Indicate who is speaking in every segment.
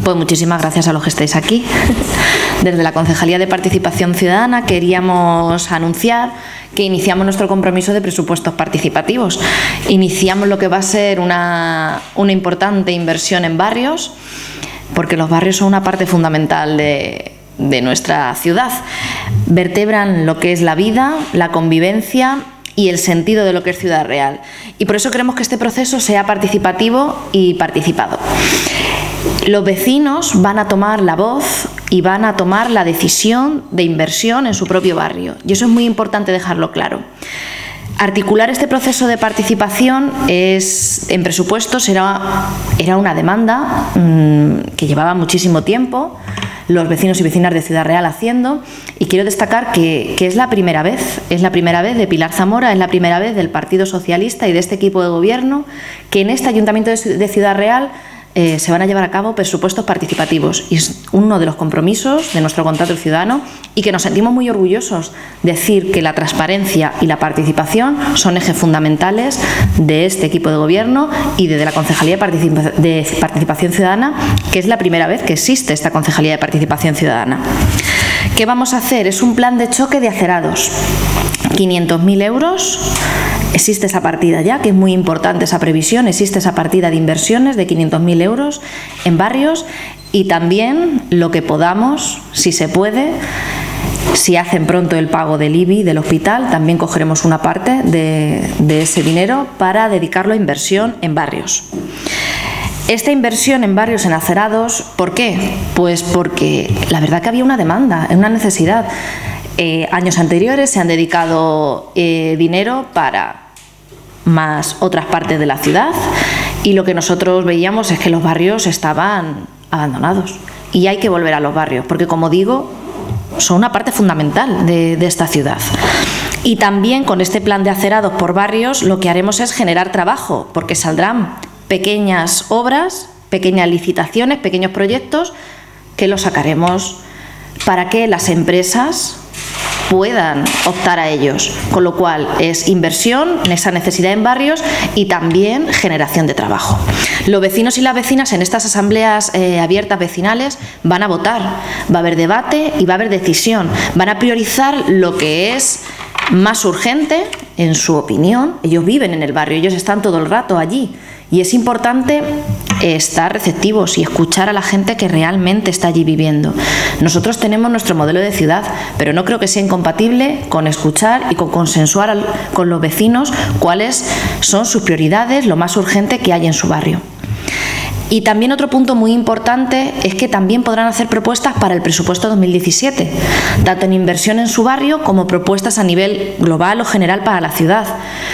Speaker 1: Pues muchísimas gracias a los que estáis aquí. Desde la Concejalía de Participación Ciudadana queríamos anunciar que iniciamos nuestro compromiso de presupuestos participativos. Iniciamos lo que va a ser una importante inversión en barrios, porque los barrios son una parte fundamental de nuestra ciudad. Vertebran lo que es la vida, la convivencia y el sentido de lo que es Ciudad Real. Y por eso queremos que este proceso sea participativo y participado. Los vecinos van a tomar la voz y van a tomar la decisión de inversión en su propio barrio. Y eso es muy importante dejarlo claro. Articular este proceso de participación en presupuestos era una demanda que llevaba muchísimo tiempo los vecinos y vecinas de Ciudad Real haciendo, y quiero destacar que es la primera vez de Pilar Zamora, es la primera vez del Partido Socialista y de este equipo de gobierno que en este Ayuntamiento de Ciudad Real se van a llevar a cabo presupuestos participativos, y es uno de los compromisos de nuestro contrato ciudadano, y que nos sentimos muy orgullosos de decir que la transparencia y la participación son ejes fundamentales de este equipo de gobierno y de la Concejalía de Participación Ciudadana, que es la primera vez que existe esta Concejalía de Participación Ciudadana. ¿Qué vamos a hacer? Es un plan de choque de acerados, 500.000 euros. Existe esa partida ya, que es muy importante esa previsión, existe esa partida de inversiones de 500.000 euros en barrios, y también lo que podamos, si se puede, si hacen pronto el pago del IBI del hospital, también cogeremos una parte de ese dinero para dedicarlo a inversión en barrios. Esta inversión en barrios en acerados, ¿por qué? Pues porque la verdad que había una demanda, una necesidad. Años anteriores se han dedicado dinero para más otras partes de la ciudad, y lo que nosotros veíamos es que los barrios estaban abandonados, y hay que volver a los barrios porque, como digo, son una parte fundamental de esta ciudad. Y también con este plan de acerados por barrios lo que haremos es generar trabajo, porque saldrán pequeñas obras, pequeñas licitaciones, pequeños proyectos que los sacaremos para que las empresas puedan optar a ellos, con lo cual es inversión en esa necesidad en barrios y también generación de trabajo. Los vecinos y las vecinas en estas asambleas abiertas vecinales van a votar, va a haber debate y va a haber decisión, van a priorizar lo que es más urgente en su opinión. Ellos viven en el barrio, ellos están todo el rato allí, y es importante estar receptivos y escuchar a la gente que realmente está allí viviendo. Nosotros tenemos nuestro modelo de ciudad, pero no creo que sea incompatible con escuchar y con consensuar con los vecinos cuáles son sus prioridades, lo más urgente que hay en su barrio. Y también otro punto muy importante es que también podrán hacer propuestas para el presupuesto 2017, tanto en inversión en su barrio como propuestas a nivel global o general para la ciudad.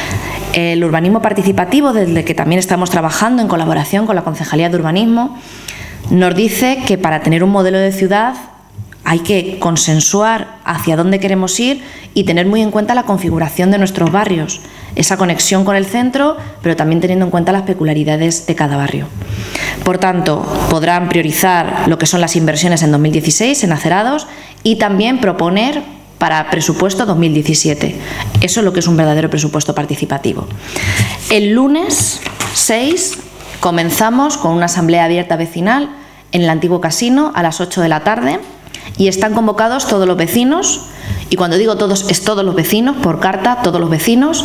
Speaker 1: El urbanismo participativo, desde el que también estamos trabajando en colaboración con la Concejalía de Urbanismo, nos dice que para tener un modelo de ciudad hay que consensuar hacia dónde queremos ir y tener muy en cuenta la configuración de nuestros barrios, esa conexión con el centro, pero también teniendo en cuenta las peculiaridades de cada barrio. Por tanto, podrán priorizar lo que son las inversiones en 2016 en acerados, y también proponer para presupuesto 2017. Eso es lo que es un verdadero presupuesto participativo. El lunes 6 comenzamos con una asamblea abierta vecinal en el antiguo casino a las 8 de la tarde, y están convocados todos los vecinos, y cuando digo todos es todos los vecinos, por carta, todos los vecinos,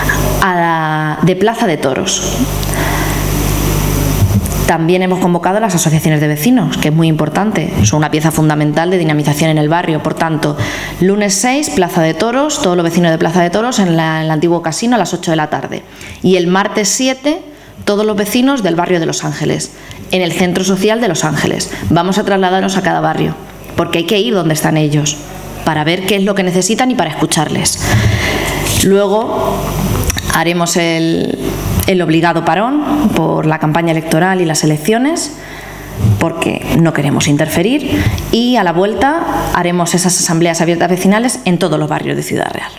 Speaker 1: de Plaza de Toros. También hemos convocado a las asociaciones de vecinos, que es muy importante, son una pieza fundamental de dinamización en el barrio. Por tanto, lunes 6, Plaza de Toros, todos los vecinos de Plaza de Toros en el antiguo casino a las 8 de la tarde. Y el martes 7, todos los vecinos del barrio de Los Ángeles, en el Centro Social de Los Ángeles. Vamos a trasladarnos a cada barrio, porque hay que ir donde están ellos, para ver qué es lo que necesitan y para escucharles. Luego haremos el obligado parón por la campaña electoral y las elecciones, porque no queremos interferir, y a la vuelta haremos esas asambleas abiertas vecinales en todos los barrios de Ciudad Real.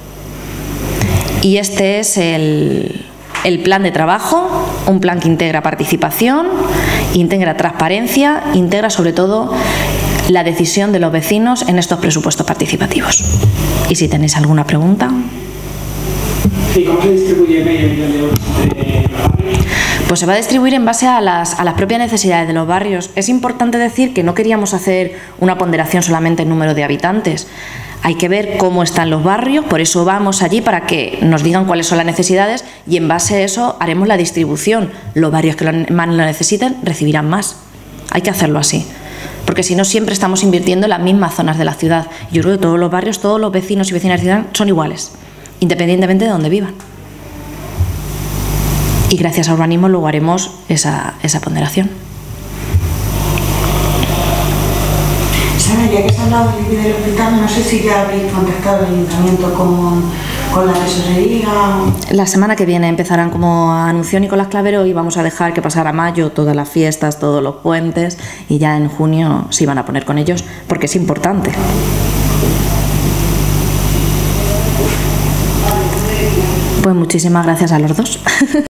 Speaker 1: Y este es el plan de trabajo, un plan que integra participación, integra transparencia, integra sobre todo la decisión de los vecinos en estos presupuestos participativos. Y si tenéis alguna pregunta.
Speaker 2: ¿Y cómo se distribuye medio millón de euros entre los barrios?
Speaker 1: Pues se va a distribuir en base a las propias necesidades de los barrios. Es importante decir que no queríamos hacer una ponderación solamente en número de habitantes. Hay que ver cómo están los barrios, por eso vamos allí para que nos digan cuáles son las necesidades y en base a eso haremos la distribución. Los barrios que más lo necesiten recibirán más. Hay que hacerlo así, porque si no siempre estamos invirtiendo en las mismas zonas de la ciudad. Yo creo que todos los barrios, todos los vecinos y vecinas de la ciudad son iguales, independientemente de donde vivan. Y gracias a urbanismo luego haremos esa ponderación.
Speaker 2: Sara, ya que se ha hablado del hospital, no sé si ya habéis contactado el ayuntamiento con la tesorería.
Speaker 1: La semana que viene empezarán como Anunción y con las Clavero y vamos a dejar que pasara mayo, todas las fiestas, todos los puentes y ya en junio se van a poner con ellos porque es importante. Pues muchísimas gracias a los dos.